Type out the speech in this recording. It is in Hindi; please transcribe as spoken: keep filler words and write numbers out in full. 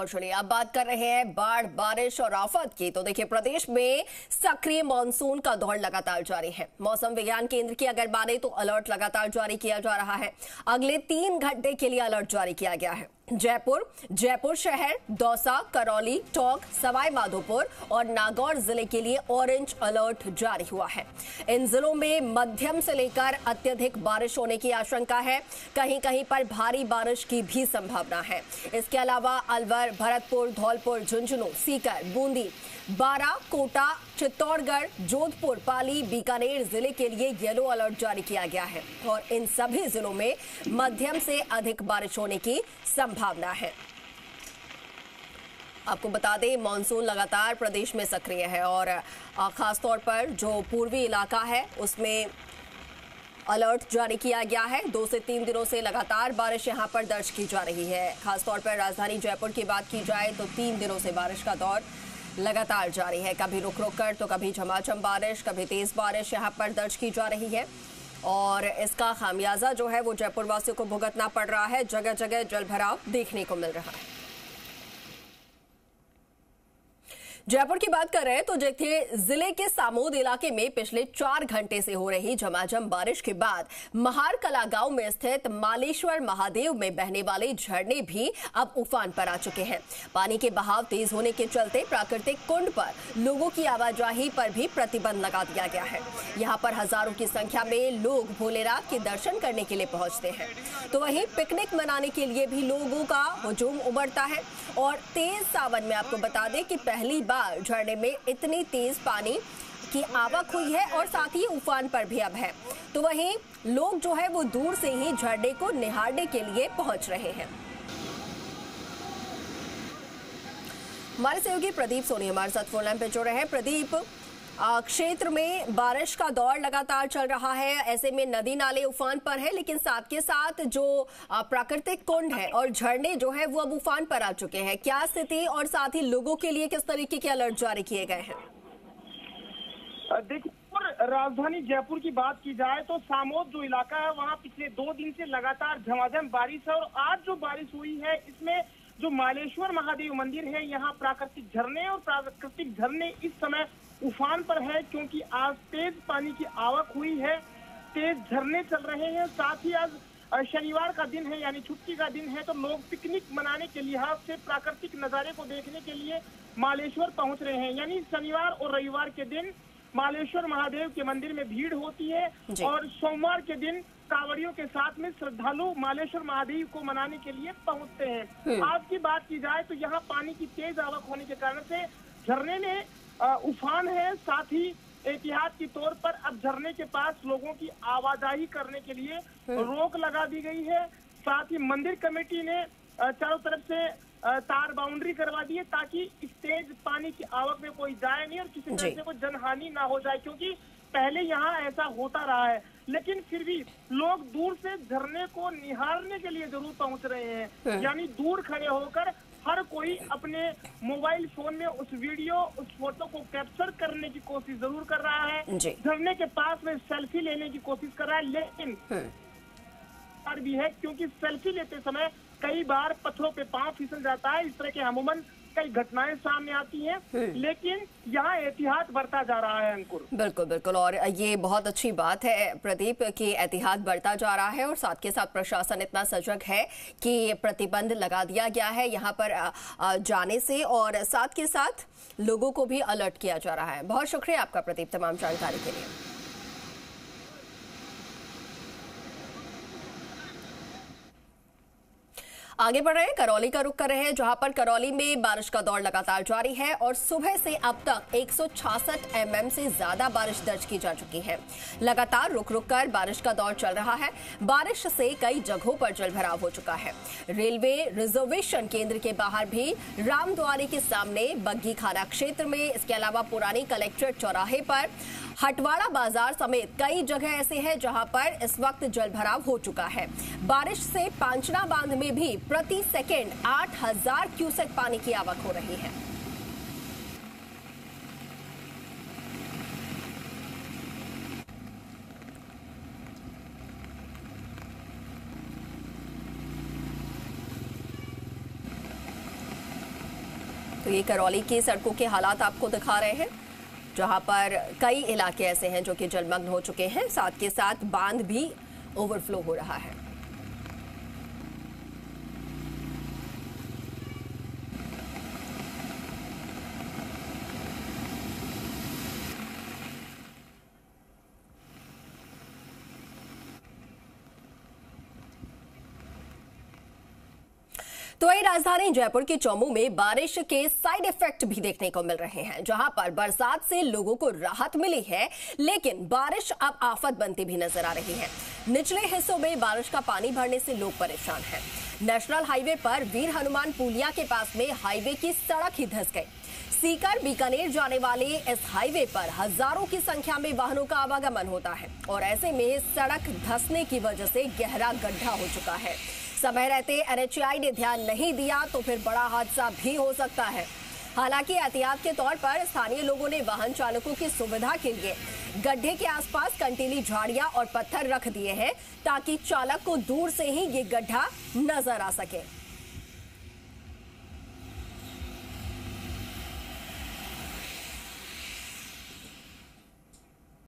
और चलिए अब बात कर रहे हैं बाढ़, बारिश और आफत की। तो देखिए, प्रदेश में सक्रिय मानसून का दौर लगातार जारी है। मौसम विज्ञान केंद्र की अगर माने तो अलर्ट लगातार जारी किया जा रहा है। अगले तीन घंटे के लिए अलर्ट जारी किया गया है। जयपुर, जयपुर शहर, दौसा, करौली, टोंक, सवाई माधोपुर और नागौर जिले के लिए ऑरेंज अलर्ट जारी हुआ है। इन जिलों में मध्यम से लेकर अत्यधिक बारिश होने की आशंका है। कहीं कहीं पर भारी बारिश की भी संभावना है। इसके अलावा अलवर, भरतपुर, धौलपुर, झुंझुनू, सीकर, बूंदी, बारा, कोटा, चित्तौड़गढ़, जोधपुर, पाली, बीकानेर जिले के लिए येलो अलर्ट जारी किया गया है और इन सभी जिलों में मध्यम से अधिक बारिश होने की संभावना है। आपको बता दें, मानसून लगातार प्रदेश में सक्रिय है और खासतौर पर जो पूर्वी इलाका है उसमें अलर्ट जारी किया गया है। दो से तीन दिनों से लगातार बारिश यहां पर दर्ज की जा रही है। खासतौर पर राजधानी जयपुर की बात की जाए तो तीन दिनों से बारिश का दौर लगातार जारी है। कभी रुक रुक कर तो कभी झमाझम बारिश, कभी तेज बारिश यहां पर दर्ज की जा रही है और इसका खामियाजा जो है वो जयपुर वासियों को भुगतना पड़ रहा है। जगह जगह जलभराव देखने को मिल रहा है। जयपुर की बात कर रहे हैं तो देखिए, जिले के सामोद इलाके में पिछले चार घंटे से हो रही झमाझम बारिश के बाद महार कला गांव में स्थित मालेश्वर महादेव में बहने वाले झरने भी अब उफान पर आ चुके हैं। पानी के बहाव तेज होने के चलते प्राकृतिक कुंड पर लोगों की आवाजाही पर भी प्रतिबंध लगा दिया गया है। यहां पर हजारों की संख्या में लोग भोलेनाथ के दर्शन करने के लिए पहुंचते हैं, तो वहीं पिकनिक मनाने के लिए भी लोगों का हुजूम उमड़ता है। और तेज सावन में आपको बता दें कि पहली बार झरने में इतनी तेज पानी की आवक हुई है और साथ ही उफान पर भी अब है। तो वहीं लोग जो है वो दूर से ही झरने को निहारने के लिए पहुंच रहे हैं। हमारे सहयोगी प्रदीप सोनी हमारे साथ फोन लाइन पे जुड़ रहे हैं। प्रदीप, क्षेत्र में बारिश का दौर लगातार चल रहा है, ऐसे में नदी नाले उफान पर है, लेकिन साथ के साथ जो प्राकृतिक कुंड है और झरने जो है वो अब उफान पर आ चुके हैं। क्या स्थिति और साथ ही लोगों के लिए किस तरीके के अलर्ट जारी किए गए हैं? देखिए, राजधानी जयपुर की बात की जाए तो सामोद जो इलाका है वहाँ पिछले दो दिन से लगातार झमाझम बारिश है और आज जो बारिश हुई है इसमें जो मालेश्वर महादेव मंदिर है यहाँ प्राकृतिक झरने और प्राकृतिक झरने इस समय उफान पर है, क्योंकि आज तेज पानी की आवक हुई है, तेज झरने चल रहे हैं। साथ ही आज शनिवार का दिन है यानी छुट्टी का दिन है, तो लोग पिकनिक मनाने के लिहाज से प्राकृतिक नजारे को देखने के लिए मालेश्वर पहुंच रहे हैं। यानी शनिवार और रविवार के दिन मालेश्वर महादेव के मंदिर में भीड़ होती है और सोमवार के दिन कांवड़ियों के साथ में श्रद्धालु मालेश्वर महादेव को मनाने के लिए पहुंचते हैं। आज की बात की जाए तो यहाँ पानी की तेज आवक होने के कारण से झरने में उफान है। साथ ही एहतियात के तौर पर अब झरने के पास लोगों की आवाजाही करने के लिए रोक लगा दी गई है। साथ ही मंदिर कमेटी ने चारों तरफ से तार बाउंड्री करवा दी है ताकि इस तेज पानी की आवक में कोई जाए नहीं और किसी तरह से कोई जनहानि ना हो जाए, क्योंकि पहले यहाँ ऐसा होता रहा है। लेकिन फिर भी लोग दूर से झरने को निहारने के लिए जरूर पहुंच रहे हैं। यानी दूर खड़े होकर हर कोई अपने मोबाइल फोन में उस वीडियो, उस फोटो को कैप्चर करने की कोशिश जरूर कर रहा है। झरने के पास में सेल्फी लेने की कोशिश कर रहा है, लेकिन भी है क्योंकि सेल्फी लेते समय कई बार पत्थरों पे पांव फिसल जाता है। इस तरह के अमूमन कई घटनाएं सामने आती हैं, लेकिन यहाँ एहतियात बरता जा रहा है। अंकुर, बिल्कुल बिल्कुल, और ये बहुत अच्छी बात है प्रदीप कि एहतियात बरता जा रहा है और साथ के साथ प्रशासन इतना सजग है कि प्रतिबंध लगा दिया गया है यहाँ पर जाने से और साथ के साथ लोगों को भी अलर्ट किया जा रहा है। बहुत शुक्रिया आपका प्रदीप तमाम जानकारी के लिए। आगे बढ़ रहे हैं, करौली का रुख कर रहे हैं, जहां पर करौली में बारिश का दौर लगातार जारी है और सुबह से अब तक एक सौ छियासठ एमएम से ज्यादा बारिश दर्ज की जा चुकी है। लगातार रुक रुक कर बारिश का दौर चल रहा है। बारिश से कई जगहों पर जलभराव हो चुका है। रेलवे रिजर्वेशन केंद्र के बाहर भी रामद्वारी के सामने, बग्गी खाना क्षेत्र में, इसके अलावा पुरानी कलेक्ट्रेट चौराहे पर, हटवाड़ा बाजार समेत कई जगह ऐसे हैं जहां पर इस वक्त जलभराव हो चुका है। बारिश से पांचना बांध में भी प्रति सेकेंड आठ हजार क्यूसेक पानी की आवक हो रही है। तो ये करौली की सड़कों के हालात आपको दिखा रहे हैं, जहां पर कई इलाके ऐसे हैं जो कि जलमग्न हो चुके हैं, साथ के साथ बांध भी ओवरफ्लो हो रहा है। तो वही राजधानी जयपुर के चौमू में बारिश के साइड इफेक्ट भी देखने को मिल रहे हैं, जहां पर बरसात से लोगों को राहत मिली है, लेकिन बारिश अब आफत बनती भी नजर आ रही है। निचले हिस्सों में बारिश का पानी भरने से लोग परेशान हैं। नेशनल हाईवे पर वीर हनुमान पुलिया के पास में हाईवे की सड़क ही धंस गई। सीकर बीकानेर जाने वाले इस हाईवे पर हजारों की संख्या में वाहनों का आवागमन होता है और ऐसे में सड़क धंसने की वजह से गहरा गड्ढा हो चुका है। समय रहते एन एच ए आई ने ध्यान नहीं दिया तो फिर बड़ा हादसा भी हो सकता है। हालांकि एहतियात के तौर पर स्थानीय लोगों ने वाहन चालकों की सुविधा के लिए गड्ढे के आसपास कंटीली झाड़ियां और पत्थर रख दिए हैं ताकि चालक को दूर से ही ये गड्ढा नजर आ सके।